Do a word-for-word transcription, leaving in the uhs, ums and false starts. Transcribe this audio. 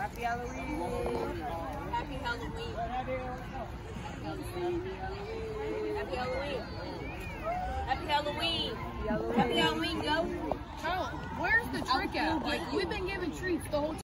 Happy Halloween. Happy Halloween. Happy Halloween. Happy Halloween. Happy Halloween, go. Oh, where's the trick at? Like, we've been giving treats the whole time.